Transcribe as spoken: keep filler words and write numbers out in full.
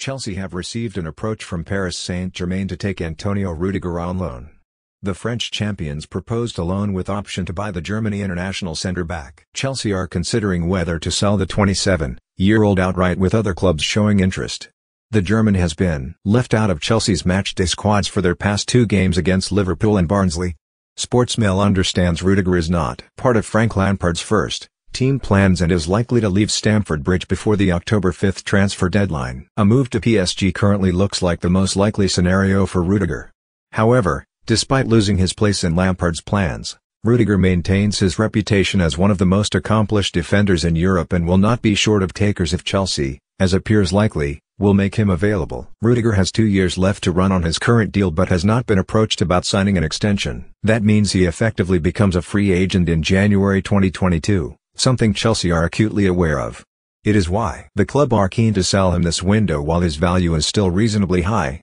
Chelsea have received an approach from Paris Saint Germain to take Antonio Rudiger on loan. The French champions proposed a loan with option to buy the Germany international centre-back. Chelsea are considering whether to sell the twenty-seven-year-old outright, with other clubs showing interest. The German has been left out of Chelsea's matchday squads for their past two games against Liverpool and Barnsley. Sportsmail understands Rudiger is not part of Frank Lampard's first team plans and is likely to leave Stamford Bridge before the October fifth transfer deadline. A move to P S G currently looks like the most likely scenario for Rudiger. However, despite losing his place in Lampard's plans, Rudiger maintains his reputation as one of the most accomplished defenders in Europe and will not be short of takers if Chelsea, as appears likely, will make him available. Rudiger has two years left to run on his current deal but has not been approached about signing an extension. That means he effectively becomes a free agent in January twenty twenty-two, something Chelsea are acutely aware of. It is why the club are keen to sell him this window while his value is still reasonably high.